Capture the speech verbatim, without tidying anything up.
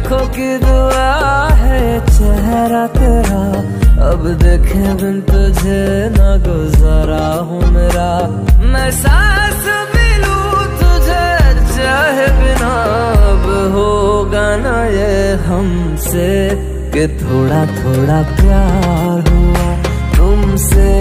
लाखों की दुआ है चेहरा तेरा अब देखे बिन तुझे न गुजारा हूँ मेरा। मैं सांस भी लूं तुझे चाहे बिना अब होगा ना ये हमसे कि थोड़ा थोड़ा प्यार हुआ तुमसे।